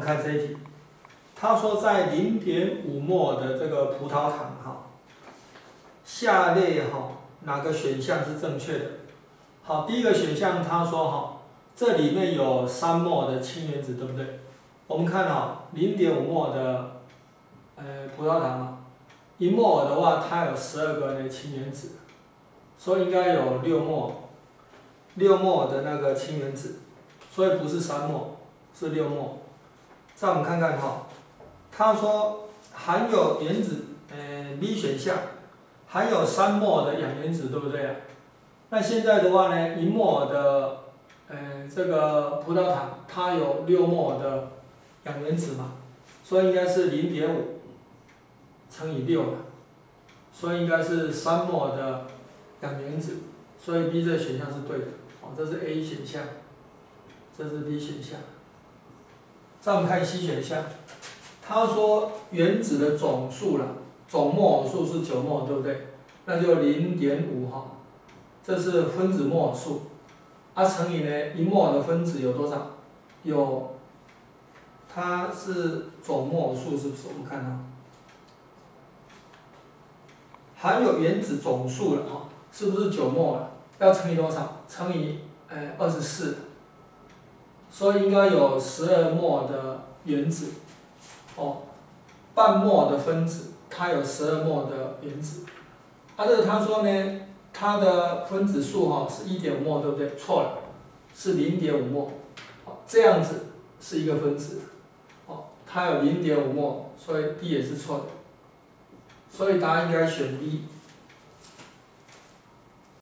看这一题，他说在0.5摩的这个葡萄糖下列哪个选项是正确的？好，第一个选项他说这里面有3摩的氢原子，对不对？我们看0.5摩的葡萄糖1摩尔的话，它有12个的氢原子，所以应该有6摩的那个氢原子，所以不是3摩，是6摩。再我们看看他说含有原子，B 选项含有3摩的氧原子，对不对啊？那现在的话呢，1摩的这个葡萄糖它有6摩的氧原子嘛，所以应该是0.5乘以6了，所以应该是3摩的氧原子，所以 B 这个选项是对的。这是 A 选项，这是 B 选项。再我们看 C 选项，他说原子的总数总摩尔数是9摩尔，对不对？那就0.5这是分子摩尔数，乘以呢1摩尔的分子有多少？它是总摩尔数是不是？我们看含有原子总数是不是9摩尔？要乘以多少？乘以24，所以应该有12摩尔的原子。半摩尔的分子它有12摩尔的原子。这个他说呢，它的分子数是1.5摩尔，对不对？错了，是0.5摩尔。这样子是一个分子。它有0.5摩尔，所以 D 也是错的。所以答案应该选 B。